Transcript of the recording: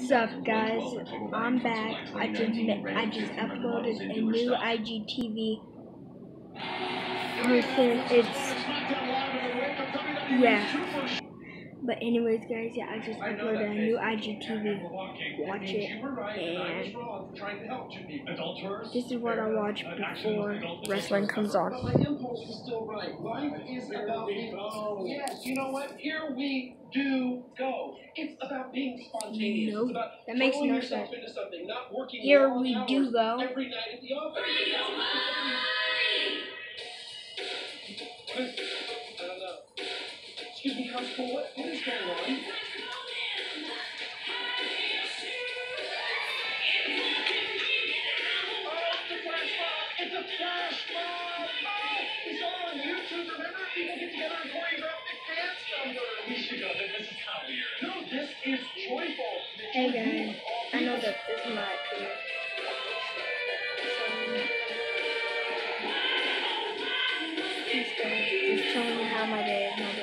What's up, guys? I'm back. I just uploaded a new IGTV person. But anyways, guys, yeah, I just uploaded a new IGTV. Watch it, and this is what I watch before wrestling comes on. My impulse is still right. Life is about being. Yes, you know what? Here we do go. It's about being spontaneous. No, it's about that makes throwing no yourself sense. into something, not working Here long we hours do go. every night at the office. I don't know. Excuse me, Constable, what is going on? It's a flash mob! Oh, we saw it on YouTube. Remember, people get together and choreograph the dance number. We should go. This is kind of weird. No, this is joyful. Hey guys, I know that this is my opinion. Just telling you how my day is.